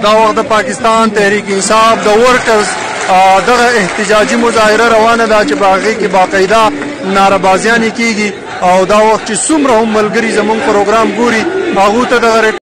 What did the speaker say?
دا وخت د پاکستان تحریک انصاف د ورکرز دغه احتجاجي مظاهره روانه ده چې په هغې کې باقاعده نارهبازیانې کیږي او دا وخت چې څومره هم ملګري زموږ پروګرام ګوري هغو ته دغه